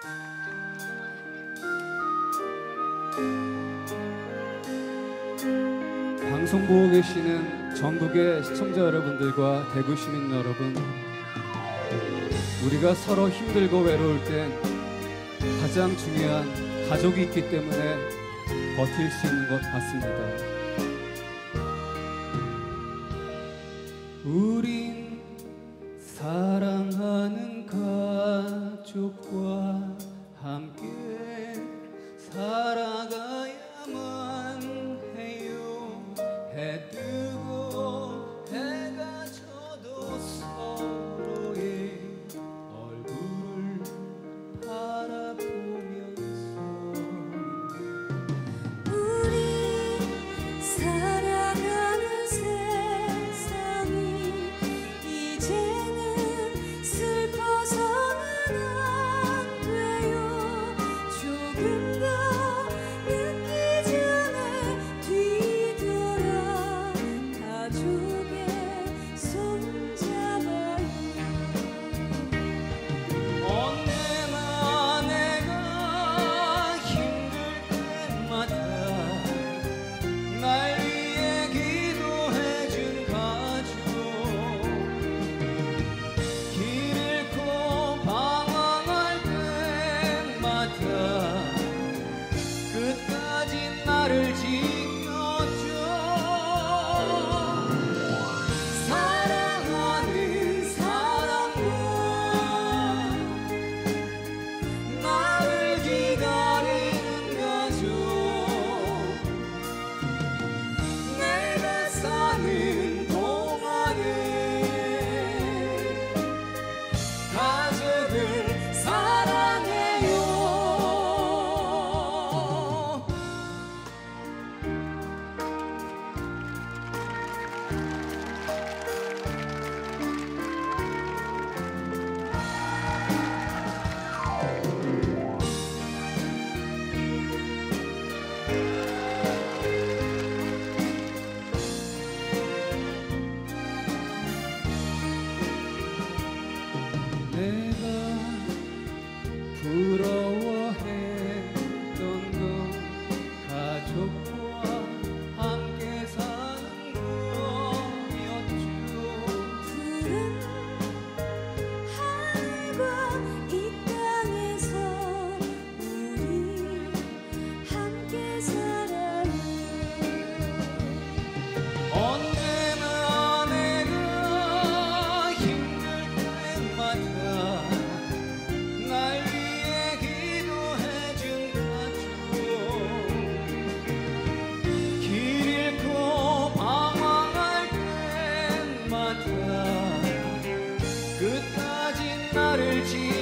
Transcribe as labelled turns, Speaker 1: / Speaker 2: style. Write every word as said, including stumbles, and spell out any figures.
Speaker 1: 방송 보고 계시는 전국의 시청자 여러분들과 대구 시민 여러분, 우리가 서로 힘들고 외로울 땐 가장 중요한 가족이 있기 때문에 버틸 수 있는 것 같습니다. 우린 사랑하는 가족과 함께 살아가야만 해요. 해 뜨고 해가 져도 서로의 얼굴을 바라보면서
Speaker 2: 우리 살아가는 세상이 이제는 슬퍼서는 안 돼요. 조금 더 늦기 전에 뒤돌아 가족의 손잡아요.
Speaker 1: 언제나 내가 힘들 때마다 날 위해 기도해준 가족, 길 잃고 방황할 때마다 끝까지 나를 지켜줘. 사랑하는 사람과 나를 기다리는 가족, 내가 사는 동안에 가족을 사랑해요. 내가 부러워했던 건 가족과 함께 사는 거였죠.
Speaker 2: 푸른 하늘과 이 땅에서 우리 함께 살아요.
Speaker 1: 언제나 내가 힘들 때마다 날 위해 기도해준 가족, 길 잃고 방황할 때마다 끝까지 나를 지켜줘.